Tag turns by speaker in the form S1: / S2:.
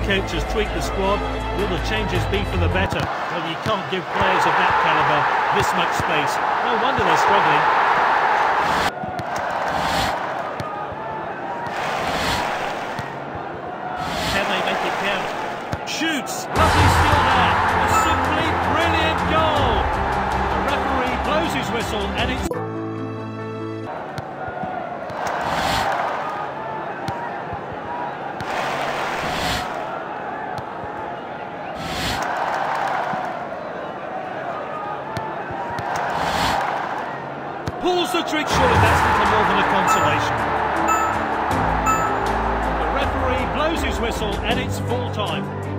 S1: coach has tweaked the squad. Will the changes be for the better? Well, you can't give players of that calibre this much space. No wonder they're struggling. Can they make it count? Shoots! Lovely steal there! A simply brilliant goal! The referee blows his whistle and it's... Pulls the trick, surely that's little more than a consolation. The referee blows his whistle and it's full time.